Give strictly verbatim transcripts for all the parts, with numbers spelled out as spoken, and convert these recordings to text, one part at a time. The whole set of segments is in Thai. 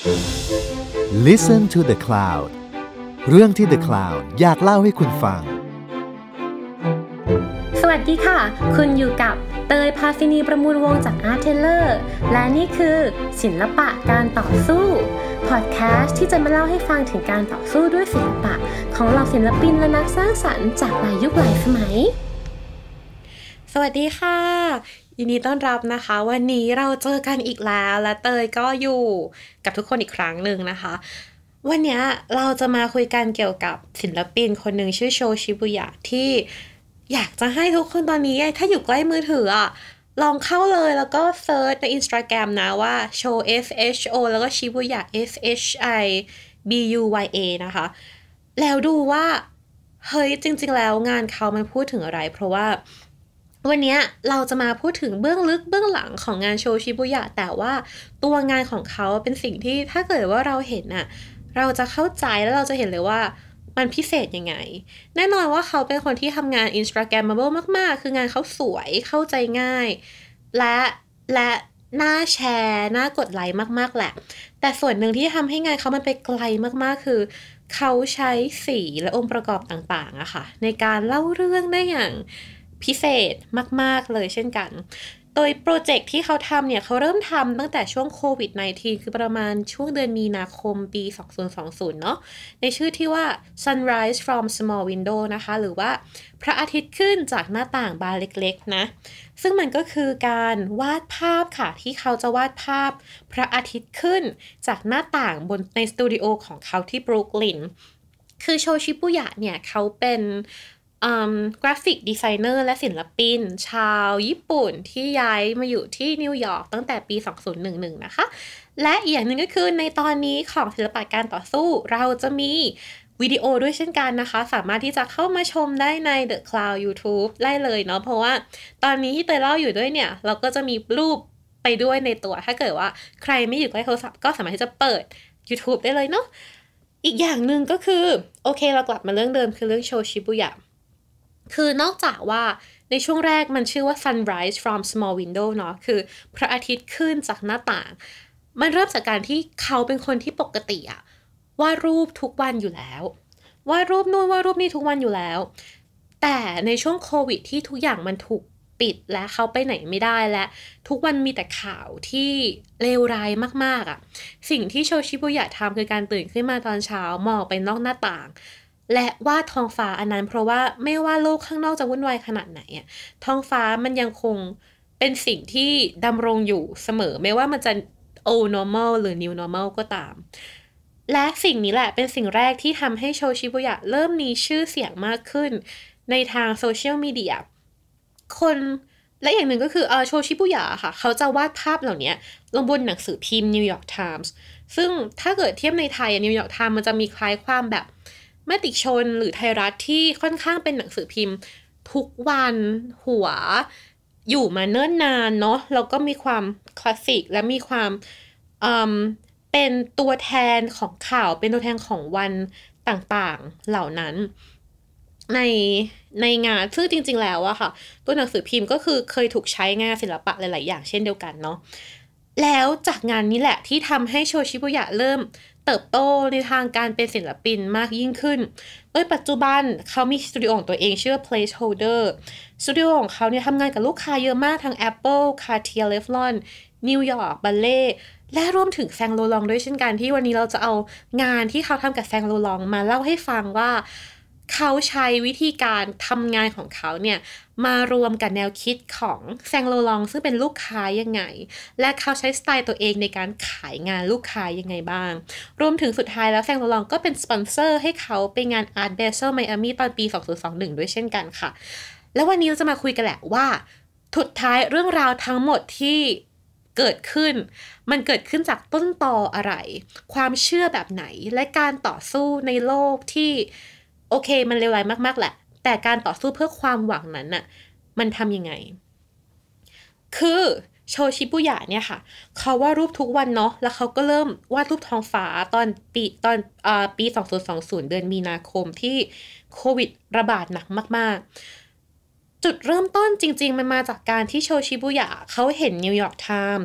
Listen to the Cloud เรื่องที่ The Cloud อยากเล่าให้คุณฟังสวัสดีค่ะคุณอยู่กับเตยภาสินีประมูลวงจาก Art Teller และนี่คือศิลปะการต่อสู้พอดแคสต์ที่จะมาเล่าให้ฟังถึงการต่อสู้ด้วยศิลปะของเหล่าศิลปินและนักสร้างสรรค์จากหลายยุคหลายสมัยสวัสดีค่ะยินดีต้อนรับนะคะวันนี้เราเจอกันอีกแล้วและเตยก็อยู่กับทุกคนอีกครั้งหนึ่งนะคะวันนี้เราจะมาคุยกันเกี่ยวกับศิลปินคนหนึ่งชื่อโชชิบุยะที่อยากจะให้ทุกคนตอนนี้ถ้าอยู่ใกล้มือถืออ่ะลองเข้าเลยแล้วก็เซิร์ชใน Instagram นะว่าโช S H O แล้วก็ชิบุยะ S H I B U Y A นะคะแล้วดูว่าเฮ้ยจริงๆแล้วงานเขามันพูดถึงอะไรเพราะว่าวันนี้เราจะมาพูดถึงเบื้องลึกเบื้องหลังของงานโชชิบุยะแต่ว่าตัวงานของเขาเป็นสิ่งที่ถ้าเกิดว่าเราเห็นน่ะเราจะเข้าใจแล้วเราจะเห็นเลยว่ามันพิเศษยังไงแน่นอนว่าเขาเป็นคนที่ทำงาน Instagrammable มากๆคืองานเขาสวยเข้าใจง่ายและและน่าแชร์น่ากดไลค์มากๆแหละแต่ส่วนหนึ่งที่ทำให้งานเขามันไปไกลมากๆคือเขาใช้สีและองค์ประกอบต่างๆอะค่ะในการเล่าเรื่องได้อย่างพิเศษมากๆเลยเช่นกันโดยโปรเจกต์ที่เขาทำเนี่ยเขาเริ่มทำตั้งแต่ช่วงโควิด สิบเก้า คือประมาณช่วงเดือนมีนาคมปีสองพันยี่สิบเนาะในชื่อที่ว่า Sunrise from Small Window นะคะหรือว่าพระอาทิตย์ขึ้นจากหน้าต่างบานเล็กๆนะซึ่งมันก็คือการวาดภาพค่ะที่เขาจะวาดภาพพระอาทิตย์ขึ้นจากหน้าต่างบนในสตูดิโอของเขาที่บรุกลินคือโชชิบุยะเนี่ยเขาเป็นกราฟิกดีไซเนอร์และศิลปินชาวญี่ปุ่นที่ย้ายมาอยู่ที่นิวยอร์กตั้งแต่ปีสองพันสิบเอ็ดนะคะและอีกอย่างหนึ่งก็คือในตอนนี้ของศิลปะการต่อสู้เราจะมีวิดีโอด้วยเช่นกันนะคะสามารถที่จะเข้ามาชมได้ใน The Cloud YouTube ได้เลยเนาะเพราะว่าตอนนี้ที่เตยเล่าอยู่ด้วยเนี่ยเราก็จะมีรูปไปด้วยในตัวถ้าเกิดว่าใครไม่อยู่ใกล้โทรศัพท์ก็สามารถที่จะเปิด YouTube ได้เลยเนาะอีกอย่างหนึ่งก็คือโอเคเรากลับมาเรื่องเดิมคือเรื่องโชชิบุยะคือนอกจากว่าในช่วงแรกมันชื่อว่า Sunrise from Small Window เนาะคือพระอาทิตย์ขึ้นจากหน้าต่างมันเริ่มจากการที่เขาเป็นคนที่ปกติอะวาดรูปทุกวันอยู่แล้ววาดรูปนู่นวาดรูปนี่ทุกวันอยู่แล้วแต่ในช่วงโควิดที่ทุกอย่างมันถูกปิดและเขาไปไหนไม่ได้และทุกวันมีแต่ข่าวที่เลวร้ายมากๆอะสิ่งที่โชชิบุยะทำคือการตื่นขึ้นมาตอนเช้ามองไปนอกหน้าต่างและวาดท้องฟ้าอันนั้นเพราะว่าไม่ว่าโลกข้างนอกจะวุ่นวายขนาดไหนอะท้องฟ้ามันยังคงเป็นสิ่งที่ดำรงอยู่เสมอไม่ว่ามันจะ old normal หรือ new normal ก็ตามและสิ่งนี้แหละเป็นสิ่งแรกที่ทำให้โชชิบุยะเริ่มมีชื่อเสียงมากขึ้นในทางโซเชียลมีเดียคนและอย่างหนึ่งก็คือเออโชชิบุยะค่ะเขาจะวาดภาพเหล่านี้ลงบนหนังสือพิมพ์ New York Times ซึ่งถ้าเกิดเทียบในไทย New York Times มันจะมีคล้ายความแบบมติชนหรือไทยรัฐที่ค่อนข้างเป็นหนังสือพิมพ์ทุกวันหัวอยู่มาเนิ่นนานเนาะแล้วก็มีความคลาสสิกและมีความเป็นตัวแทนของข่าวเป็นตัวแทนของวันต่างๆเหล่านั้นในในงานซึ่งจริงๆแล้วอะค่ะตัวหนังสือพิมพ์ก็คือเคยถูกใช้งานศิลปะหลายๆอย่างเช่นเดียวกันเนาะแล้วจากงานนี้แหละที่ทำให้โชชิบุยะเริ่มเติบโตในทางการเป็นศิลปินมากยิ่งขึ้นโดยปัจจุบันเขามีสตูดิโอของตัวเองชื่อ Placeholder สตูดิโอของเขาเนี่ยทำงานกับลูกค้าเยอะมากทั้ง Apple, Cartier, Revlon, New York Ballet และรวมถึงแซงโลลองด้วยเช่นกันที่วันนี้เราจะเอางานที่เขาทำกับแซงโลลองมาเล่าให้ฟังว่าเขาใช้วิธีการทำงานของเขาเนี่ยมารวมกับแนวคิดของแซงโลลองซึ่งเป็นลูกค้ายังไงและเขาใช้สไตล์ตัวเองในการขายงานลูกค้ายังไงบ้างรวมถึงสุดท้ายแล้วแซงโลลองก็เป็นสปอนเซอร์ให้เขาไปงาน Art Basel Miami ตอนปีสองพันยี่สิบเอ็ดด้วยเช่นกันค่ะแล้ววันนี้เราจะมาคุยกันแหละว่าสุดท้ายเรื่องราวทั้งหมดที่เกิดขึ้นมันเกิดขึ้นจากต้นตออะไรความเชื่อแบบไหนและการต่อสู้ในโลกที่โอเคมันเลวร้ายมากๆแหละแต่การต่อสู้เพื่อความหวังนั้นน่ะมันทำยังไงคือโชชิบุยะเนี่ยค่ะเขาวาดรูปทุกวันเนาะแล้วเขาก็เริ่มวาดรูปท้องฟ้าตอนปีตอนอ่าปีสองพันยี่สิบเดือนมีนาคมที่โควิดระบาดหนักมากๆจุดเริ่มต้นจริงๆมันมาจากการที่โชชิบุยะเขาเห็น New York Times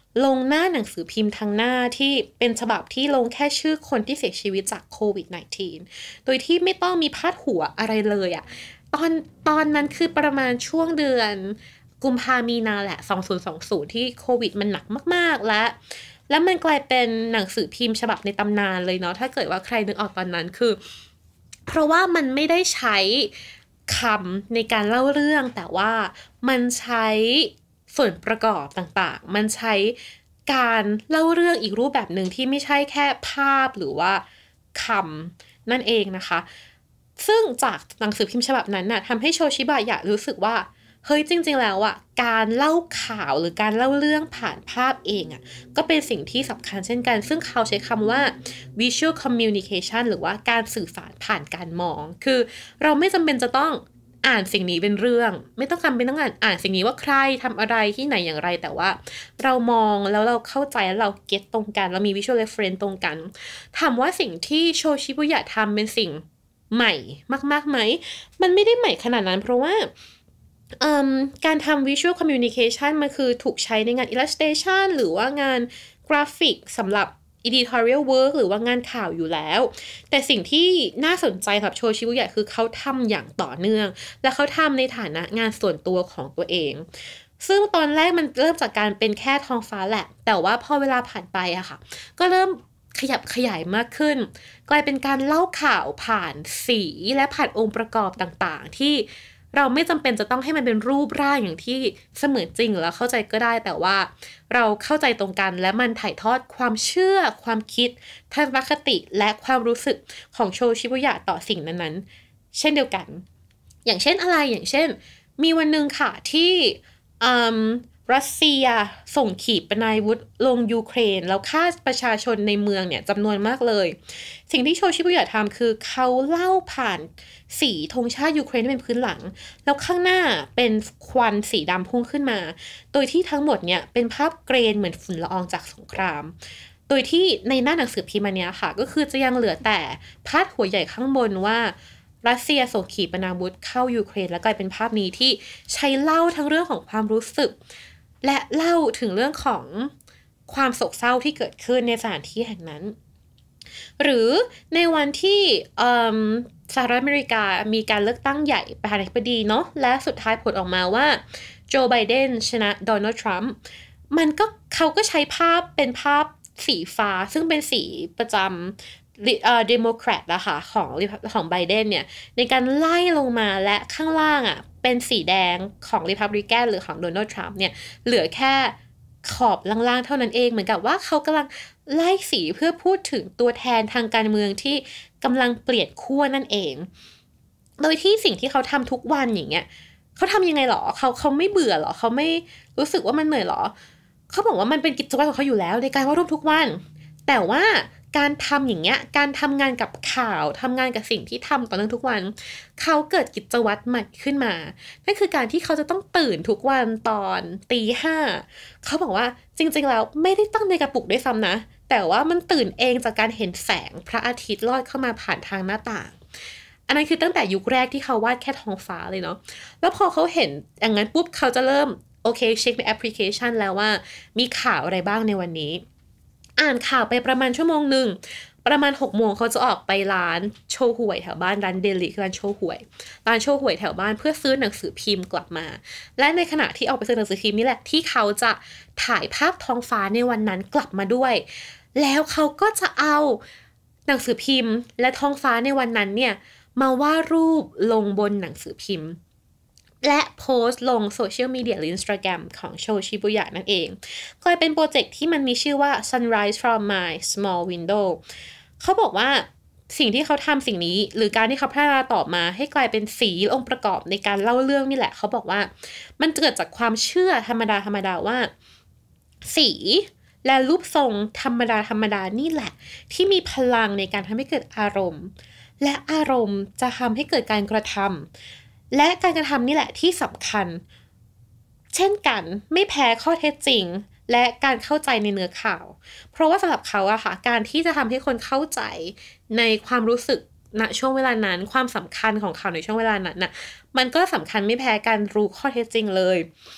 ลงหน้าหนังสือพิมพ์ทางหน้าที่เป็นฉบับที่ลงแค่ชื่อคนที่เสียชีวิตจากโควิด สิบเก้า โดยที่ไม่ต้องมีพาดหัวอะไรเลยอะตอนตอนนั้นคือประมาณช่วงเดือนกุมภามีนาแหละสองพันยี่สิบที่โควิดมันหนักมากๆและแล้วมันกลายเป็นหนังสือพิมพ์ฉบับในตำนานเลยเนาะถ้าเกิดว่าใครนึกออกตอนนั้นคือเพราะว่ามันไม่ได้ใช้คำในการเล่าเรื่องแต่ว่ามันใช้ส่วนประกอบต่างๆมันใช้การเล่าเรื่องอีกรูปแบบหนึ่งที่ไม่ใช่แค่ภาพหรือว่าคำนั่นเองนะคะซึ่งจากหนังสือพิมพ์ฉบับนั้นน่ะทำให้โชชิบะอยากรู้สึกว่าเฮ้ยจริงๆแล้วอ่ะการเล่าข่าวหรือการเล่าเรื่องผ่านภาพเองอ่ะก็เป็นสิ่งที่สำคัญเช่นกันซึ่งเขาใช้คำว่า visual communication หรือว่าการสื่อสารผ่านการมองคือเราไม่จำเป็นจะต้องอ่านสิ่งนี้เป็นเรื่องไม่ต้องจำเป็นต้องอ่านอ่านสิ่งนี้ว่าใครทำอะไรที่ไหนอย่างไรแต่ว่าเรามองแล้วเราเข้าใจแล้วเราเก็ตตรงกันเรามี visual reference ตรงกันถามว่าสิ่งที่โชชิบุยะทำเป็นสิ่งใหม่มากๆไหมมันไม่ได้ใหม่ขนาดนั้นเพราะว่าการทำ visual communication มันคือถูกใช้ในงาน illustration หรือว่างานกราฟิกสำหรับ editorial work หรือว่างานข่าวอยู่แล้วแต่สิ่งที่น่าสนใจสำหรับโชชิบุยะคือเขาทำอย่างต่อเนื่องและเขาทำในฐานะงานส่วนตัวของตัวเองซึ่งตอนแรกมันเริ่มจากการเป็นแค่ท้องฟ้าแหละแต่ว่าพอเวลาผ่านไปอะค่ะก็เริ่มขยับขยายมากขึ้นกลายเป็นการเล่าข่าวผ่านสีและผ่านองค์ประกอบต่างๆที่เราไม่จำเป็นจะต้องให้มันเป็นรูปร่างอย่างที่เสมือนจริงแล้วเข้าใจก็ได้แต่ว่าเราเข้าใจตรงกันและมันถ่ายทอดความเชื่อความคิดทัศนคติและความรู้สึกของโชชิบุยะต่อสิ่งนั้นๆเช่นเดียวกันอย่างเช่นอะไรอย่างเช่นมีวันหนึ่งค่ะที่รัสเซียส่งขีปนาวุธลงยูเครนแล้วฆ่าประชาชนในเมืองเนี่ยจำนวนมากเลยสิ่งที่โชชิบุยะทำคือเขาเล่าผ่านสีธงชาติยูเครนที่เป็นพื้นหลังแล้วข้างหน้าเป็นควันสีดำพุ่งขึ้นมาโดยที่ทั้งหมดเนี่ยเป็นภาพเกรนเหมือนฝุ่นละอองจากสงครามโดยที่ในหน้าหนังสือพิมพ์เนี้ยค่ะก็คือจะยังเหลือแต่พาดหัวใหญ่ข้างบนว่ารัสเซียส่งขีปนาวุธเข้ายูเครนและกลายเป็นภาพนี้ที่ใช้เล่าทั้งเรื่องของความรู้สึกและเล่าถึงเรื่องของความโศกเศร้าที่เกิดขึ้นในสถานที่แห่งนั้นหรือในวันที่สหรัฐอเมริกามีการเลือกตั้งใหญ่ประธานาธิบดีเนาะและสุดท้ายผลออกมาว่าโจไบเดนชนะโดนัลด์ทรัมป์มันก็เขาก็ใช้ภาพเป็นภาพสีฟ้าซึ่งเป็นสีประจำเอ่อเดโมแครตนะคะของของไบเดนเนี่ยในการไล่ลงมาและข้างล่างอ่ะเป็นสีแดงของริพับลิกันหรือของโดนัลด์ทรัมป์เนี่ยเหลือแค่ขอบล่างๆเท่านั้นเองเหมือนกับว่าเขากำลังไล่สีเพื่อพูดถึงตัวแทนทางการเมืองที่กำลังเปลี่ยนขั้วนั่นเองโดยที่สิ่งที่เขาทำทุกวันอย่างเงี้ยเขาทำยังไงหรอเขาเขาไม่เบื่อหรอเขาไม่รู้สึกว่ามันเหนื่อยหรอเขาบอกว่ามันเป็นกิจวัตรของเขาอยู่แล้วในการวาดรูปทุกวันแต่ว่าการทำอย่างเงี้ยการทำงานกับข่าวทำงานกับสิ่งที่ทำต่อเนื่องทุกวันเขาเกิดกิจวัตรใหม่ขึ้นมานั่นคือการที่เขาจะต้องตื่นทุกวันตอนตีห้าเขาบอกว่าจริงๆแล้วไม่ได้ตั้งในกระปุกด้วยซ้ำนะแต่ว่ามันตื่นเองจากการเห็นแสงพระอาทิตย์ลอดเข้ามาผ่านทางหน้าต่างอันนั้นคือตั้งแต่ยุคแรกที่เขาวาดแค่ท้องฟ้าเลยเนาะแล้วพอเขาเห็นอย่างนั้นปุ๊บเขาจะเริ่มโอเคเช็คในแอปพลิเคชันแล้วว่ามีข่าวอะไรบ้างในวันนี้อ่านข่าวไปประมาณชั่วโมงหนึ่งประมาณหกโมงเขาจะออกไปร้านโชว์หวยแถวบ้านร้านเดลิคือร้านโชว์หวยร้านโชว์หวยแถวบ้านเพื่อซื้อหนังสือพิมพ์กลับมาและในขณะที่ออกไปซื้อหนังสือพิมพ์นี่แหละที่เขาจะถ่ายภาพท้องฟ้าในวันนั้นกลับมาด้วยแล้วเขาก็จะเอาหนังสือพิมพ์และท้องฟ้าในวันนั้นเนี่ยมาวาดรูปลงบนหนังสือพิมพ์และโพสต์ลงโซเชียลมีเดียหรือ Instagram ของโชชิบุยะนั่นเองกลายเป็นโปรเจกต์ที่มันมีชื่อว่า Sunrise from my small window เขาบอกว่าสิ่งที่เขาทำสิ่งนี้หรือการที่เขาพัฒนาต่อมาให้กลายเป็นสีองค์ประกอบในการเล่าเรื่องนี่แหละเขาบอกว่ามันเกิดจากความเชื่อธรรมดาธรรมดาว่าสีและรูปทรงธรรมดาธรรมดานี่แหละที่มีพลังในการทำให้เกิดอารมณ์และอารมณ์จะทำให้เกิดการกระทำและการกระทำนี่แหละที่สำคัญเช่นกันไม่แพ้ข้อเท็จจริงและการเข้าใจในเนื้อข่าวเพราะว่าสำหรับเขาอะค่ะการที่จะทำให้คนเข้าใจในความรู้สึกณช่วงเวลานั้นความสำคัญของข่าวในช่วงเวลานั้นน่ะมันก็สำคัญไม่แพ้การรู้ข้อเท็จจริงเลย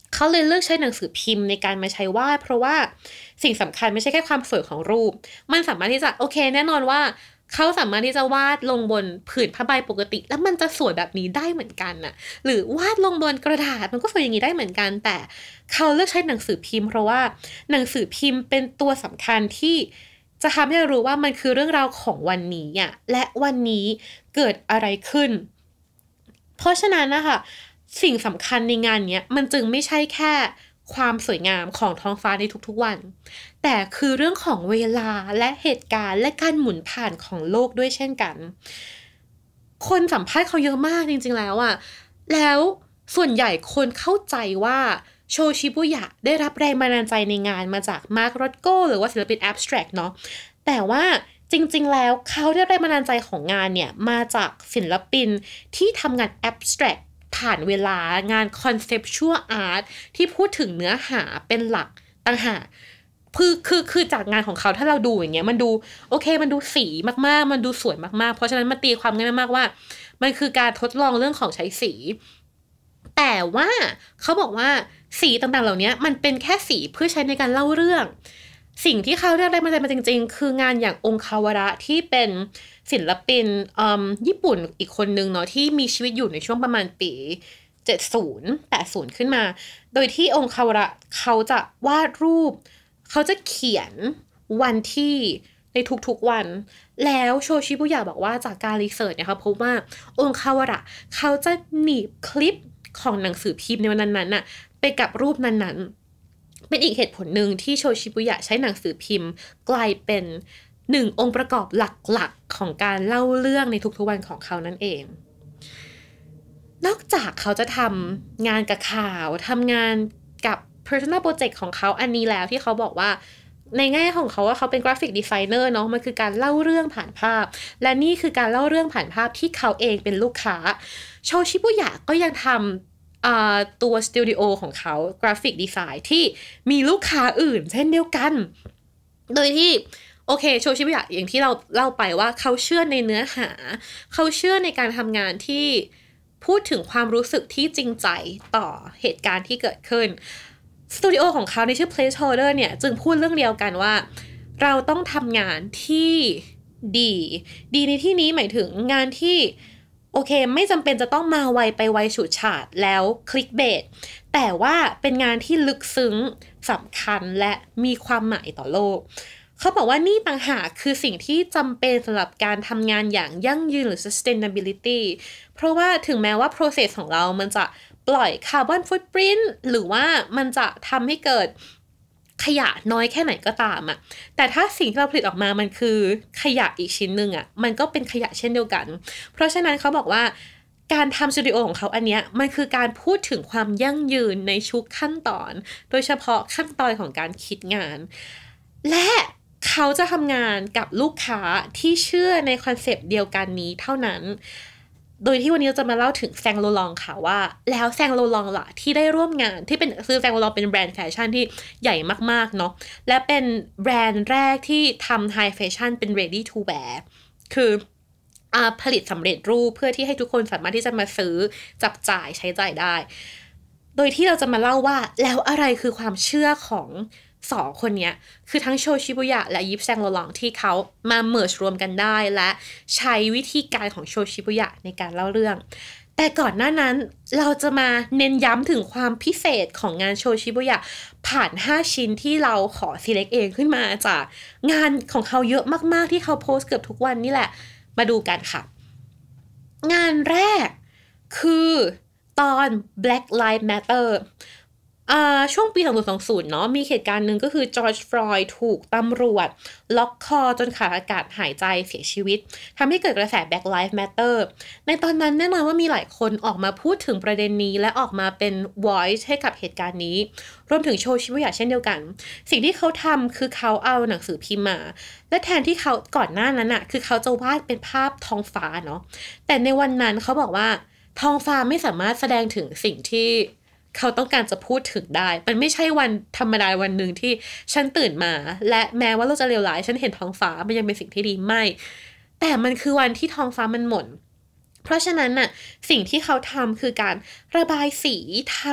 เขาเลยเลือกใช้หนังสือพิมพ์ในการมาใช้วาดเพราะว่าสิ่งสำคัญไม่ใช่แค่ความสวยของรูปมันสามารถที่จะโอเคแน่นอนว่าเขาสามารถที่จะวาดลงบนผืนผ้าใบปกติแล้วมันจะสวยแบบนี้ได้เหมือนกันน่ะหรือวาดลงบนกระดาษมันก็สวยอย่างนี้ได้เหมือนกันแต่เขาเลือกใช้หนังสือพิมพ์เพราะว่าหนังสือพิมพ์เป็นตัวสำคัญที่จะทำให้เรารู้ว่ามันคือเรื่องราวของวันนี้อ่ะและวันนี้เกิดอะไรขึ้นเพราะฉะนั้นนะคะสิ่งสำคัญในงานนี้มันจึงไม่ใช่แค่ความสวยงามของท้องฟ้าในทุกๆวันแต่คือเรื่องของเวลาและเหตุการณ์และการหมุนผ่านของโลกด้วยเช่นกันคนสัมภาษณ์เขาเยอะมากจริงๆแล้วอ่ะแล้วส่วนใหญ่คนเข้าใจว่าโชชิบุยะได้รับแรงบันดาลใจในงานมาจากมาร์ค รอตโกหรือว่าศิลปินแอบสแตรกเนาะแต่ว่าจริงๆแล้วเขาได้แรงบันดาลใจของงานเนี่ยมาจากศิลปินที่ทำงานแอบสแตรกผ่านเวลางาน conceptual art ที่พูดถึงเนื้อหาเป็นหลักต่างหากคือคือคือจากงานของเขาถ้าเราดูอย่างเงี้ยมันดูโอเคมันดูสีมากๆมันดูสวยมากๆเพราะฉะนั้นมาตีความง่ายมากๆว่ามันคือการทดลองเรื่องของใช้สีแต่ว่าเขาบอกว่าสีต่างๆเหล่านี้มันเป็นแค่สีเพื่อใช้ในการเล่าเรื่องสิ่งที่เขาได้แรงบันดาลใจมาจริงๆคืองานอย่างองคาวาระที่เป็นศิลปินญี่ปุ่นอีกคนนึงเนาะที่มีชีวิตอยู่ในช่วงประมาณปีเจ็ดสิบ แปดสิบขึ้นมาโดยที่องคาวาระเขาจะวาดรูปเขาจะเขียนวันที่ในทุกๆวันแล้วโชชิบุยะบอกว่าจากการรีเสิร์ชเนี่ยเขาพบว่าองคาวาระเขาจะหนีบคลิปของหนังสือพิมพ์ในวันนั้นๆน่ะไปกับรูปนั้นๆเป็นอีกเหตุผลหนึ่งที่โชชิบุยะใช้หนังสือพิมพ์กลายเป็นหนึ่งองค์ประกอบหลักๆของการเล่าเรื่องในทุกๆวันของเขานั่นเองนอกจากเขาจะทำงานกับข่าวทำงานกับ personal project ของเขาอันนี้แล้วที่เขาบอกว่าในแง่ของเขาว่าเขาเป็นกราฟิกดีไซเนอร์เนาะมันคือการเล่าเรื่องผ่านภาพและนี่คือการเล่าเรื่องผ่านภาพที่เขาเองเป็นลูกค้าโชชิบุยะก็ยังทำตัวสตูดิโอของเขากราฟิกดีไซน์ที่มีลูกค้าอื่นเช่นเดียวกันโดยที่โอเคโชชิบุยะอย่างที่เราเล่าไปว่าเขาเชื่อในเนื้อหาเขาเชื่อในการทำงานที่พูดถึงความรู้สึกที่จริงใจต่อเหตุการณ์ที่เกิดขึ้นสตูดิโอของเขาในชื่อ Placeholder เนี่ยจึงพูดเรื่องเดียวกันว่าเราต้องทำงานที่ดีดีในที่นี้หมายถึงงานที่โอเคไม่จำเป็นจะต้องมาไวไปไวฉูดฉาดแล้วคลิกเบสแต่ว่าเป็นงานที่ลึกซึ้งสำคัญและมีความหมายต่อโลกเขาบอกว่านี่ต่างหากคือสิ่งที่จำเป็นสำหรับการทำงานอย่างยั่งยืนหรือ sustainability เพราะว่าถึงแม้ว่า process ของเรามันจะปล่อยคาร์บอนฟุตปรินท์หรือว่ามันจะทำให้เกิดขยะน้อยแค่ไหนก็ตามอะแต่ถ้าสิ่งที่เราผลิตออกมามันคือขยะอีกชิ้นนึงอะมันก็เป็นขยะเช่นเดียวกันเพราะฉะนั้นเขาบอกว่าการทำสตูดิโอของเขาอันเนี้ยมันคือการพูดถึงความยั่งยืนในทุกขั้นตอนโดยเฉพาะขั้นตอนของการคิดงานและเขาจะทำงานกับลูกค้าที่เชื่อในคอนเซปต์เดียวกันนี้เท่านั้นโดยที่วันนี้เราจะมาเล่าถึงแซงโลลองค่ะว่าแล้วแซงโลลองล่ะที่ได้ร่วมงานที่เป็นคือแซงโลลองเป็นแบรนด์แฟชั่นที่ใหญ่มากๆเนาะและเป็นแบรนด์แรกที่ทำไฮแฟชั่นเป็น ready to wear คืออ่าผลิตสำเร็จรูปเพื่อที่ให้ทุกคนสามารถที่จะมาซื้อจับจ่ายใช้จ่ายได้โดยที่เราจะมาเล่าว่าแล้วอะไรคือความเชื่อของสองคนนี้คือทั้งโชชิบุยะและยิปแซงโลลองที่เขามาเมิร์จรวมกันได้และใช้วิธีการของโชชิบุยะในการเล่าเรื่องแต่ก่อนหน้านั้นเราจะมาเน้นย้ำถึงความพิเศษของงานโชชิบุยะผ่านห้าชิ้นที่เราขอ select เองขึ้นมาจากงานของเขาเยอะมากๆที่เขาโพสต์เกือบทุกวันนี่แหละมาดูกันค่ะงานแรกคือตอน Black Lives Matterอ่าช่วงปีสองพันยี่สิบเนาะมีเหตุการณ์หนึ่งก็คือจอร์จฟลอยด์ถูกตำรวจล็อกคอจนขาดอากาศหายใจเสียชีวิตทำให้เกิดกระแส Black Lives Matter ในตอนนั้นแน่นอนว่ามีหลายคนออกมาพูดถึงประเด็นนี้และออกมาเป็น voice ให้กับเหตุการณ์นี้รวมถึงโชชิบุยะเช่นเดียวกันสิ่งที่เขาทำคือเขาเอาหนังสือพิมพ์มาและแทนที่เขาก่อนหน้านั้นอะคือเขาจะวาดเป็นภาพท้องฟ้าเนาะแต่ในวันนั้นเขาบอกว่าท้องฟ้าไม่สามารถแสดงถึงสิ่งที่เขาต้องการจะพูดถึงได้มันไม่ใช่วันธรรมดาวันหนึ่งที่ฉันตื่นมาและแม้ว่าเราจะเลวร้ายฉันเห็นท้องฟ้ามันยังเป็นสิ่งที่ดีไม่แต่มันคือวันที่ท้องฟ้ามันหม่นเพราะฉะนั้นน่ะสิ่งที่เขาทำคือการระบายสีทั้ง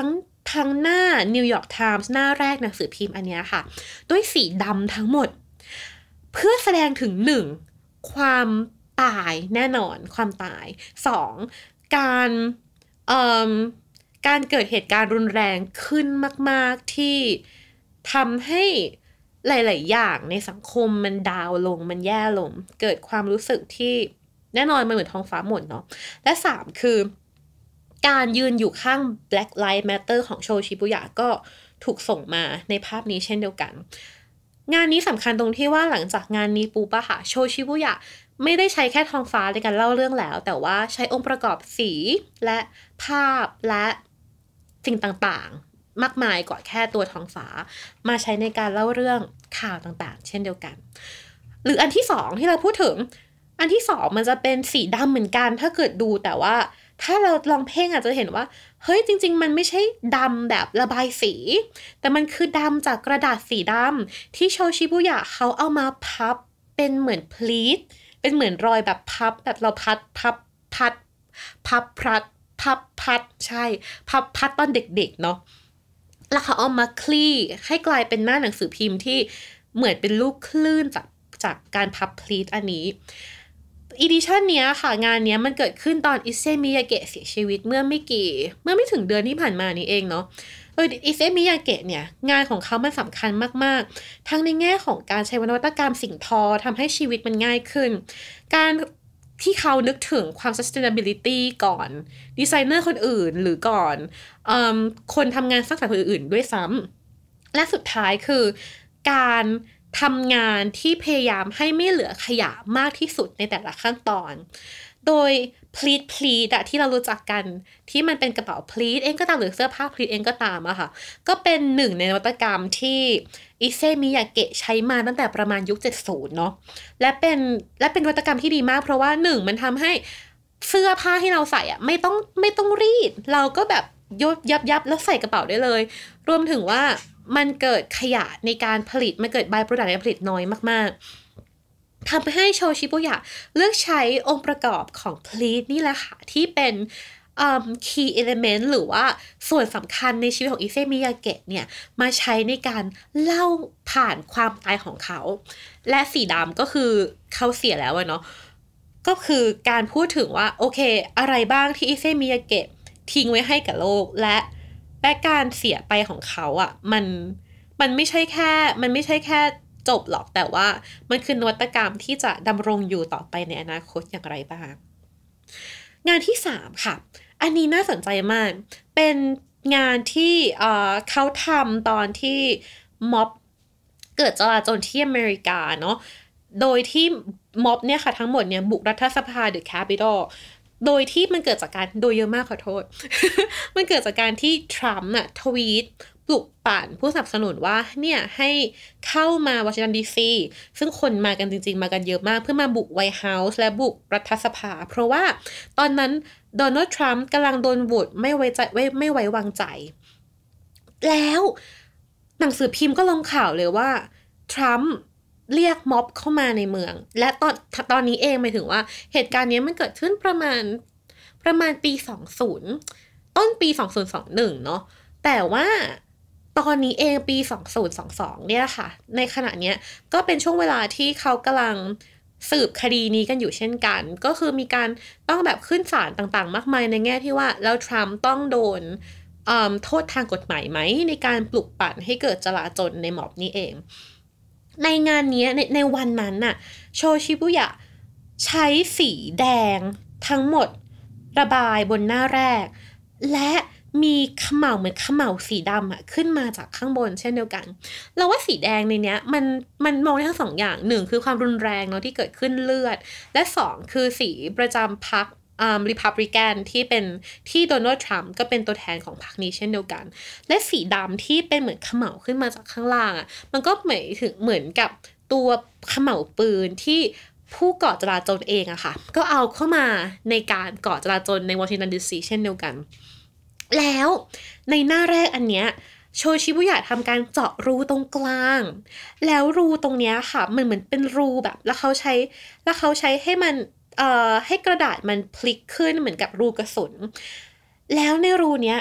ทั้งหน้า New York Times หน้าแรกหนังสือพิมพ์อันนี้ค่ะด้วยสีดำทั้งหมดเพื่อแสดงถึงหนึ่งความตายแน่นอนความตายสองการเอ่อการเกิดเหตุการณ์รุนแรงขึ้นมากๆที่ทำให้หลายๆอย่างในสังคมมันดาวลงมันแย่ลงเกิดความรู้สึกที่แน่นอนมันเหมือนท้องฟ้าหม่นเนาะและสามคือการยืนอยู่ข้าง Black Lives Matter ของโชชิบุยะก็ถูกส่งมาในภาพนี้เช่นเดียวกันงานนี้สำคัญตรงที่ว่าหลังจากงานนี้ปุ๊บอะค่ะโชชิบุยะไม่ได้ใช้แค่ท้องฟ้าในการเล่าเรื่องแล้วแต่ว่าใช้องค์ประกอบสีและภาพและสิ่งต่างๆมากมายกว่าแค่ตัวท้องฟ้ามาใช้ในการเล่าเรื่องข่าวต่างๆเช่นเดียวกันหรืออันที่สองที่เราพูดถึงอันที่สองมันจะเป็นสีดำเหมือนกันถ้าเกิดดูแต่ว่าถ้าเราลองเพ่งอาจจะเห็นว่าเฮ้ยจริงๆมันไม่ใช่ดำแบบระบายสีแต่มันคือดำจากกระดาษสีดำที่โชชิบุยะเขาเอามาพับเป็นเหมือนพลีทเป็นเหมือนรอยแบบพับแบบเราพัดพับพัดพับพัดพับพัดใช่พับพัดตอนเด็กๆเนาะแล้วเขาเอามาคลี่ให้กลายเป็นหน้าหนังสือพิมพ์ที่เหมือนเป็นลูกคลื่นจากจากการพับพลีทอันนี้อีดิชั่นเนี้ยค่ะงานเนี้ยมันเกิดขึ้นตอนอิเซมิยาเกะเสียชีวิตเมื่อไม่กี่เมื่อไม่ถึงเดือนที่ผ่านมานี้เองเนาะเอออิเซมิยาเกะเนี่ยงานของเขามันสำคัญมากๆทั้งในแง่ของการใช้นวัตกรรมสิ่งทอทำให้ชีวิตมันง่ายขึ้นการที่เขานึกถึงความ sustainability ก่อนดีไซเนอร์คนอื่นหรือก่อนเอ่อคนทำงานสร้างสรรค์คนอื่นด้วยซ้ำและสุดท้ายคือการทำงานที่พยายามให้ไม่เหลือขยะมากที่สุดในแต่ละขั้นตอนโดยพลีทพลีทอะที่เรารู้จักกันที่มันเป็นกระเป๋าพลีทเองก็ตามหรือเสื้อผ้าพลีทเองก็ตามอะค่ะก็เป็นหนึ่งในนวัตกรรมที่อิเซมิยาเกะใช้มาตั้งแต่ประมาณยุคเจ็ดสิบเนาะและเป็นและเป็นนวัตกรรมที่ดีมากเพราะว่าหนึ่งมันทำให้เสื้อผ้าที่เราใส่อะไม่ต้องไม่ต้องรีดเราก็แบบยบยับยับแล้วใส่กระเป๋าได้เลยรวมถึงว่ามันเกิดขยะในการผลิตมันเกิด by-product ในการผลิตน้อยมากๆทำให้โชชิบุยะเลือกใช้องค์ประกอบของ pleat นี่แหละค่ะที่เป็น um, key element หรือว่าส่วนสำคัญในชีวิตของอิเซมิยาเกะเนี่ยมาใช้ในการเล่าผ่านความตายของเขาและสีดำก็คือเขาเสียแล้วเนาะก็คือการพูดถึงว่าโอเคอะไรบ้างที่อิเซมิยาเกะทิ้งไว้ให้กับโลกและและการเสียไปของเขาอ่ะมันมันไม่ใช่แค่มันไม่ใช่แค่จบหรอกแต่ว่ามันคือนวัตกรรมที่จะดำรงอยู่ต่อไปในอนาคตอย่างไรบ้างงานที่สามค่ะอันนี้น่าสนใจมากเป็นงานที่เอ่อเขาทำตอนที่ม็อบเกิดจลาจลที่อเมริกาเนาะโดยที่ม็อบเนี่ยค่ะทั้งหมดเนี่ยบุกรัฐสภา The Capitolโดยที่มันเกิดจากการโดยเยอะมากขอโทษ มันเกิดจากการที่ทรัมป์น่ะทวีตปลุกปั่นผู้สนับสนุนว่าเนี่ยให้เข้ามาวอชิงตันดีซีซึ่งคนมากันจริงๆมากันเยอะมากเพื่อมาบุกไวท์เฮาส์และบุกรัฐสภาเพราะว่าตอนนั้นโดนัลด์ทรัมป์กำลังโดนโหวตไม่ไว้ใจไม่ไว้วางใจแล้วหนังสือพิมพ์ก็ลงข่าวเลยว่าทรัมป์เรียกม็อบเข้ามาในเมืองและตอนตอนนี้เองหมายถึงว่าเหตุการณ์นี้มันเกิดขึ้นประมาณประมาณปีสองสิบต้นปีสองพันยี่สิบเอ็ดเนาะแต่ว่าตอนนี้เองปีสองพันยี่สิบสองเนี่ยค่ะในขณะเนี้ยก็เป็นช่วงเวลาที่เขากำลังสืบคดีนี้กันอยู่เช่นกันก็คือมีการต้องแบบขึ้นศาลต่างๆมากมายในแง่ที่ว่าแล้วทรัมป์ต้องโดนโทษทางกฎหมายไหมในการปลุกปั่นให้เกิดจลาจลในม็อบนี้เองในงานนี้ในในวันนั้นน่ะโชชิบุยะใช้สีแดงทั้งหมดระบายบนหน้าแรกและมีเขม่าเหมือนเขม่าสีดำอะขึ้นมาจากข้างบนเช่นเดียวกันเราว่าสีแดงในเนี้ยมันมันมองได้ทั้งสองอย่างหนึ่งคือความรุนแรงเนาะที่เกิดขึ้นเลือดและสองคือสีประจำพรรคอ่า Republican ที่เป็นที่โดนัลด์ทรัมป์ก็เป็นตัวแทนของพรรคนี้เช่นเดียวกันและสีดำที่เป็นเหมือนเขม่าขึ้นมาจากข้างล่างอ่ะมันก็หมายถึงเหมือนกับตัวเขม่าปืนที่ผู้ก่อจลาจลเองอะค่ะก็เอาเข้ามาในการก่อจลาจลในวอชิงตันดีซีเช่นเดียวกันแล้วในหน้าแรกอันเนี้ยโชชิบุยะทำการเจาะรูตรงกลางแล้วรูตรงเนี้ยค่ะมันเหมือนเป็นรูแบบแล้วเขาใช้แล้วเขาใช้ให้มันเอ่อให้กระดาษมันพลิกขึ้นเหมือนกับรูกระสุนแล้วในรูเนี้ย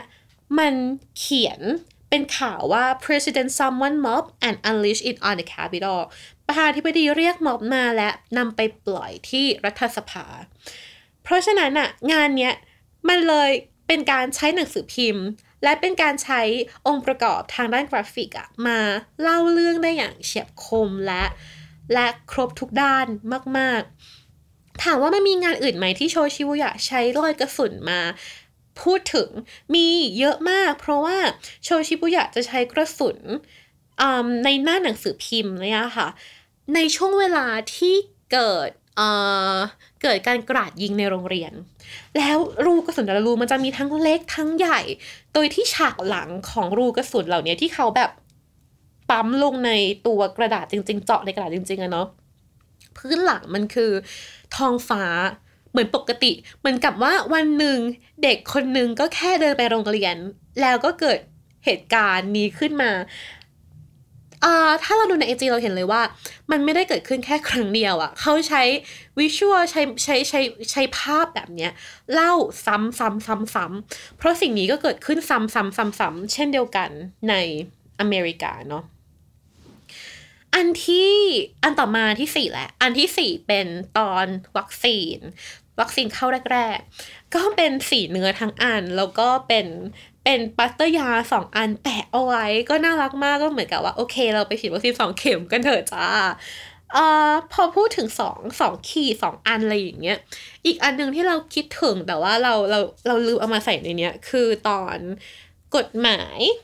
มันเขียนเป็นข่าวว่า President summoned mob and unleashed it on the Capitol ประธานาธิบดีเรียกม็อบมาและนำไปปล่อยที่รัฐสภาเพราะฉะนั้นอ่ะงานเนี้ยมันเลยเป็นการใช้หนังสือพิมพ์และเป็นการใช้องค์ประกอบทางด้านกราฟิกอ่ะมาเล่าเรื่องได้อย่างเฉียบคมและและครบทุกด้านมากๆถามว่ามันมีงานอื่นไหมที่โชชิบุยะใช้รอยกระสุนมาพูดถึงมีเยอะมากเพราะว่าโชชิบุยะจะใช้กระสุนในหน้าหนังสือพิมพ์เนี่ยค่ะในช่วงเวลาที่เกิดเอ่อเกิดการกราดยิงในโรงเรียนแล้วรูกระสุนแต่ละรูมันจะมีทั้งเล็กทั้งใหญ่โดยที่ฉากหลังของรูกระสุนเหล่านี้ที่เขาแบบปั๊มลงในตัวกระดาษจริงๆเจาะในกระดาษจริงๆอะเนาะพื้นหลังมันคือท้องฟ้าเหมือนปกติเหมือนกับว่าวันหนึ่งเด็กคนหนึ่งก็แค่เดินไปโรงเรียนแล้วก็เกิดเหตุการณ์นี้ขึ้นมาอ่าถ้าเราดูใน ไอ จี เราเห็นเลยว่ามันไม่ได้เกิดขึ้นแค่ครั้งเดียวอ่ะเขาใช้วิชวลใช้ใช้ใช้ใช้ภาพแบบเนี้ยเล่าซ้ำซ้ำซ้ำซ้ำเพราะสิ่งนี้ก็เกิดขึ้นซ้ำซ้ำซ้ำซ้ำเช่นเดียวกันในอเมริกาเนาะอันที่อันต่อมาที่สี่แหละอันที่สี่เป็นตอนวัคซีนวัคซีนเข้าแรกๆก็เป็นสีเนื้อทั้งอันแล้วก็เป็นเป็นปัตเตอร์ยาสองอันแปะเอาไว้ก็น่ารักมากก็เหมือนกับว่าโอเคเราไปฉีดวัคซีนสองเข็มกันเถอะจ้าเอ่อพอพูดถึงสอง สองขีดสองอันอะไรอย่างเงี้ยอีกอันนึงที่เราคิดถึงแต่ว่าเราเราเราลืมเอามาใส่ในเนี้ยคือตอนกฎหมาย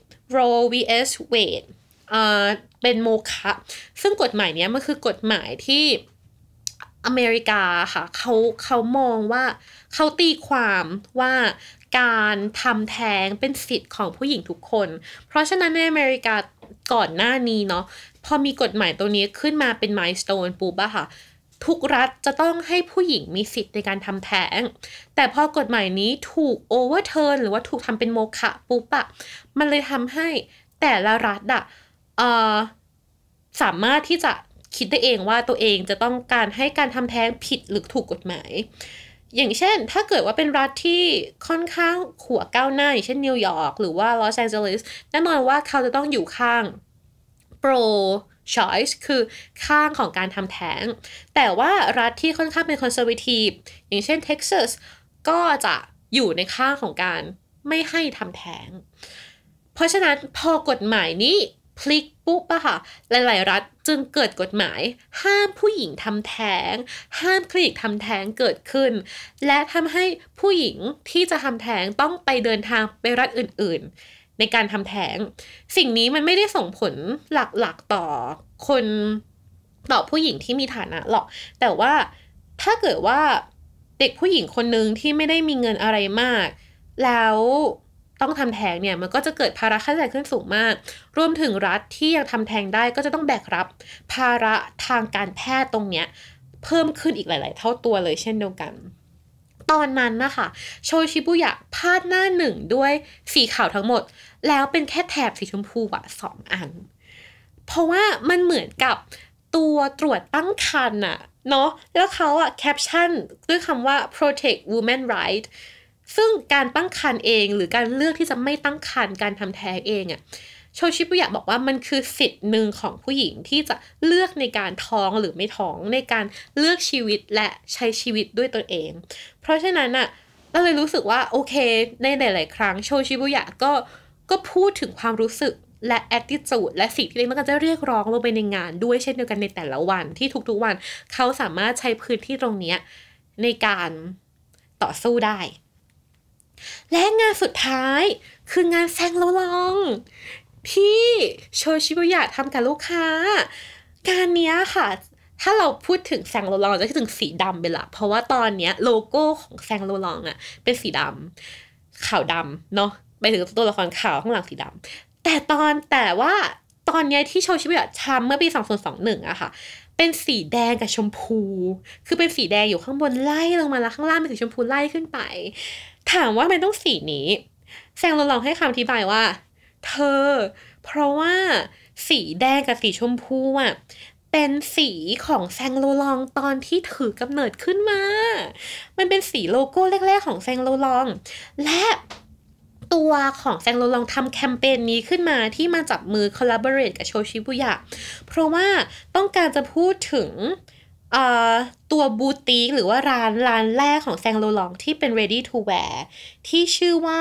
Roe วี เอส Wade เอ่อเป็นโมฆะซึ่งกฎหมายเนี้ยมันคือกฎหมายที่อเมริกาค่ะเขาเขามองว่าเขาตีความว่าการทำแท้งเป็นสิทธิ์ของผู้หญิงทุกคนเพราะฉะนั้นในอเมริกาก่อนหน้านี้เนาะพอมีกฎหมายตัวนี้ขึ้นมาเป็น milestone ปุ๊บอะค่ะทุกรัฐจะต้องให้ผู้หญิงมีสิทธิ์ในการทำแท้งแต่พอกฎหมายนี้ถูก overturn หรือว่าถูกทำเป็นโมฆะปุ๊บอะมันเลยทำให้แต่ละรัฐอะเอ่อสามารถที่จะคิดได้เองว่าตัวเองจะต้องการให้การทำแท้งผิดหรือถูกกฎหมายอย่างเช่นถ้าเกิดว่าเป็นรัฐที่ค่อนข้างหัวก้าวหน้าอย่างเช่นนิวยอร์กหรือว่าลอสแอนเจลิสแน่นอนว่าเขาจะต้องอยู่ข้าง pro choice คือข้างของการทำแท้งแต่ว่ารัฐที่ค่อนข้างเป็น conservative อย่างเช่นเท็กซัสก็จะอยู่ในข้างของการไม่ให้ทำแท้งเพราะฉะนั้นพอกฎหมายนี้พลิกปุ๊บอะค่ะหลายๆรัฐจึงเกิดกฎหมายห้ามผู้หญิงทำแท้งห้ามคลินิกทำแท้งเกิดขึ้นและทำให้ผู้หญิงที่จะทำแท้งต้องไปเดินทางไปรัฐอื่นๆในการทำแท้งสิ่งนี้มันไม่ได้ส่งผลหลักๆต่อคนต่อผู้หญิงที่มีฐานะหรอกแต่ว่าถ้าเกิดว่าเด็กผู้หญิงคนนึงที่ไม่ได้มีเงินอะไรมากแล้วต้องทำแท้งเนี่ยมันก็จะเกิดภาระค่าใช้จ่ายขึ้นสูงมากรวมถึงรัฐที่ยังทำแท้งได้ก็จะต้องแบกรับภาระทางการแพทย์ตรงเนี้ยเพิ่มขึ้นอีกหลายๆเท่าตัวเลยเช่นเดียวกันตอนนั้นนะคะโชชิบุยะพาดหน้าหนึ่งด้วยสีขาวทั้งหมดแล้วเป็นแค่แถบสีชมพูอะสองอันเพราะว่ามันเหมือนกับตัวตรวจตั้งครรภ์อะเนาะแล้วเขาอะแคปชั่นด้วยคำว่า protect women rightซึ่งการตั้งครรภ์เองหรือการเลือกที่จะไม่ตั้งครรภ์การทำแท้งเองอะโชชิบุยะบอกว่ามันคือสิทธิ์หนึ่งของผู้หญิงที่จะเลือกในการท้องหรือไม่ท้องในการเลือกชีวิตและใช้ชีวิตด้วยตัวเองเพราะฉะนั้นอะเราเลยรู้สึกว่าโอเคในหลายๆครั้งโชชิบุยะก็ก็พูดถึงความรู้สึกและ attitude และสิ่งที่เล็กมันก็จะเรียกร้องลงไปในงานด้วยเช่นเดียวกันในแต่ละวันที่ทุกๆวันเขาสามารถใช้พื้นที่ตรงนี้ในการต่อสู้ได้และงานสุดท้ายคืองานแซงโลลองที่โชชิบุยะทำกับลูกค้าการนี้ค่ะถ้าเราพูดถึงแซงโลลองจะคิดถึงสีดำไปละเพราะว่าตอนนี้โลโก้ของแซงโลลองอ่ะเป็นสีดำขาวดำเนาะไปถึงตัวละครขาวข้างหลังสีดำแต่ตอนแต่ว่าตอนนี้ที่โชชิบุยะทำเมื่อปีสองพันยี่สิบเอ็ดอะค่ะเป็นสีแดงกับชมพูคือเป็นสีแดงอยู่ข้างบนไล่ลงมาแล้วข้างล่างเป็นสีชมพูไล่ขึ้นไปถามว่ามันต้องสีนี้แซงโลลองให้คำอธิบายว่าเธอเพราะว่าสีแดงกับสีชมพูอ่ะเป็นสีของแซงโลลองตอนที่ถือกำเนิดขึ้นมามันเป็นสีโลโก้แรกๆของแซงโลลองและตัวของแซงโลลองทำแคมเปญนี้ขึ้นมาที่มาจับมือ collaborate กับโชชิบุยะเพราะว่าต้องการจะพูดถึงตัวบูติกหรือว่าร้านร้านแรกของแซงโลลองที่เป็น ready to wear ที่ชื่อว่า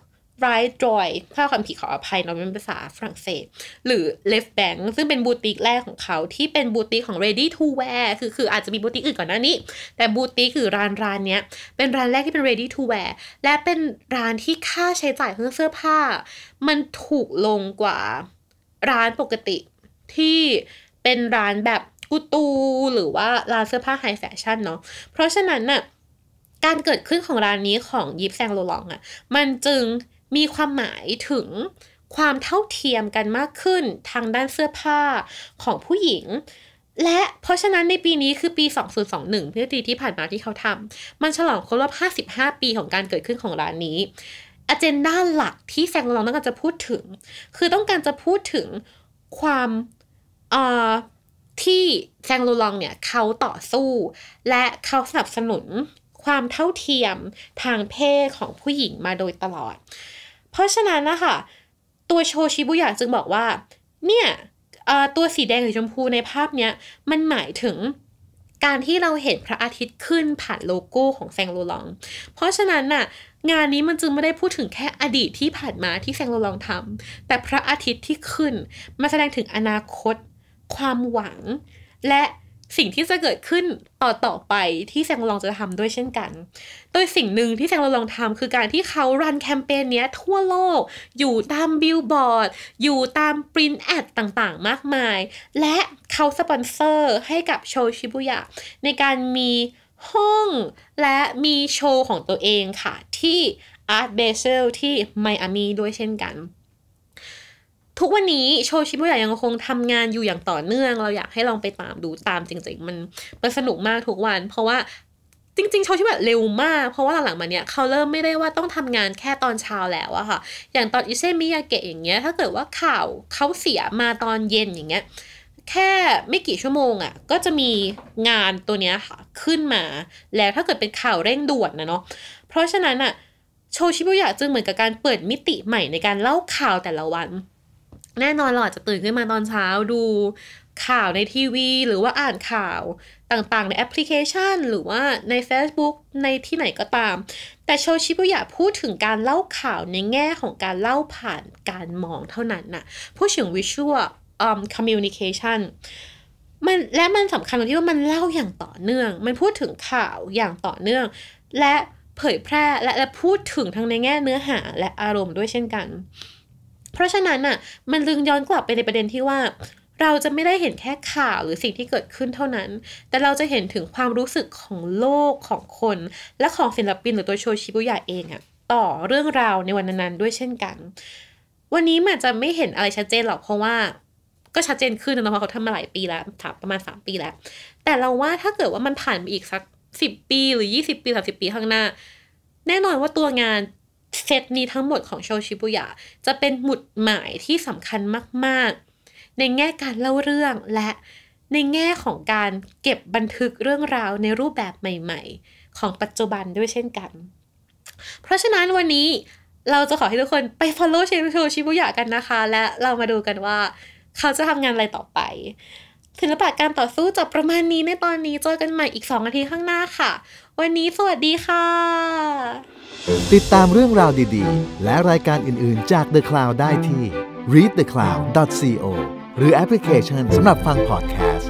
Right Joy ถ้าความผิดขออภัยเนาะเป็นภาษาฝรั่งเศสหรือ Left Bank ซึ่งเป็นบูติกแรกของเขาที่เป็นบูติกของ ready to wear คือคืออาจจะมีบูติกอื่นก่อนหน้านี้แต่บูติกคือร้านร้านเนี้ยเป็นร้านแรกที่เป็น ready to wear และเป็นร้านที่ค่าใช้จ่ายเครื่องเสื้อผ้ามันถูกลงกว่าร้านปกติที่เป็นร้านแบบกูตูหรือว่าร้านเสื้อผ้าไฮแฟชั่นเนาะเพราะฉะนั้นน่ะการเกิดขึ้นของร้านนี้ของยิปแซงโลลองอ่ะมันจึงมีความหมายถึงความเท่าเทียมกันมากขึ้นทางด้านเสื้อผ้าของผู้หญิงและเพราะฉะนั้นในปีนี้คือปีสองพันยี่สิบเอ็ดเพื่อปีที่ผ่านมาที่เขาทำมันฉลองครบรอบห้าสิบห้าปีของการเกิดขึ้นของร้านนี้อเจนดาหลักที่แซงโลลองต้องการจะพูดถึงคือต้องการจะพูดถึงความเอ่อที่แซงโลลองเนี่ยเขาต่อสู้และเขาสนับสนุนความเท่าเทียมทางเพศของผู้หญิงมาโดยตลอดเพราะฉะนั้นนะคะตัวโชชิบุยะจึงบอกว่าเนี่ยตัวสีแดงหรือชมพูในภาพเนี้ยมันหมายถึงการที่เราเห็นพระอาทิตย์ขึ้นผ่านโลโก้ของแซงโลลองเพราะฉะนั้นน่ะงานนี้มันจึงไม่ได้พูดถึงแค่อดีตที่ผ่านมาที่แซงโลลองทำแต่พระอาทิตย์ที่ขึ้นมาแสดงถึงอนาคตความหวังและสิ่งที่จะเกิดขึ้นต่อต่อไปที่แซงโลลองจะทำด้วยเช่นกันโดยสิ่งหนึ่งที่แซงโลลองทำคือการที่เขารันแคมเปญนี้ทั่วโลกอยู่ตามบิลบอร์ดอยู่ตามปรินท์แอดต่างๆมากมายและเขาสปอนเซอร์ให้กับโชชิบุยะในการมีห้องและมีโชว์ของตัวเองค่ะที่ Art Basel ที่ไมอามีด้วยเช่นกันทุกวันนี้โชชิบุยะยังคงทำงานอยู่อย่างต่อเนื่องเราอยากให้ลองไปตามดูตามจริงๆมันมันสนุกมากทุกวันเพราะว่าจริงๆโชชิบุยะเร็วมากเพราะว่าหลังๆมาเนี้ยเขาเริ่มไม่ได้ว่าต้องทำงานแค่ตอนเช้าแล้วอะค่ะอย่างตอนอิเซมิยาเกะอย่างเงี้ยถ้าเกิดว่าข่าวเขาเสียมาตอนเย็นอย่างเงี้ยแค่ไม่กี่ชั่วโมงอะก็จะมีงานตัวเนี้ยค่ะขึ้นมาแล้วถ้าเกิดเป็นข่าวเร่งด่วนนะเนาะเพราะฉะนั้นอะโชชิบุยะจึงเหมือนกับการเปิดมิติใหม่ในการเล่าข่าวแต่ละวันแน่นอนเราอาจจะตื่นขึ้นมาตอนเช้าดูข่าวในทีวีหรือว่าอ่านข่าวต่างๆในแอปพลิเคชันหรือว่าใน Facebook ในที่ไหนก็ตามแต่โชชิบุยะพูดถึงการเล่าข่าวในแง่ของการเล่าผ่านการมองเท่านั้นน่ะพูดถึง visual um, communication มันและมันสำคัญตรงที่ว่ามันเล่าอย่างต่อเนื่องมันพูดถึงข่าวอย่างต่อเนื่องและเผยแพร่และและพูดถึงทั้งในแง่เนื้อหาและอารมณ์ด้วยเช่นกันเพราะฉะนั้นน่ะมันลึงย้อนกลับไปในประเด็นที่ว่าเราจะไม่ได้เห็นแค่ข่าวหรือสิ่งที่เกิดขึ้นเท่านั้นแต่เราจะเห็นถึงความรู้สึกของโลกของคนและของศิลปินหรือตัวโชชิบุยะเองอะต่อเรื่องราวในวันนั้นๆด้วยเช่นกันวันนี้มันจะไม่เห็นอะไรชัดเจนหรอกเพราะว่าก็ชัดเจนขึ้นนะเพราะเขาทำมาหลายปีแล้วประมาณสามปีแล้วแต่เราว่าถ้าเกิดว่ามันผ่านไปอีกสักสิบปีหรือยี่สิบปีสามสิบปีข้างหน้าแน่นอนว่าตัวงานเซตนี้ทั้งหมดของโชชิบุยะจะเป็นหมุดหมายที่สำคัญมากๆในแง่การเล่าเรื่องและในแง่ของการเก็บบันทึกเรื่องราวในรูปแบบใหม่ๆของปัจจุบันด้วยเช่นกันเพราะฉะนั้นวันนี้เราจะขอให้ทุกคนไป follow โชชิบุยะกันนะคะและเรามาดูกันว่าเขาจะทำงานอะไรต่อไปศิลปะการต่อสู้จบประมาณนี้ในตอนนี้เจอกันใหม่อีกสองนาทีข้างหน้าค่ะวันนี้สวัสดีค่ะติดตามเรื่องราวดีๆและรายการอื่นๆจาก The Cloud ได้ที่ รีด เดอะ คลาวด์ ดอท ซี โอ หรือแอปพลิเคชันสำหรับฟังพอดแคสต์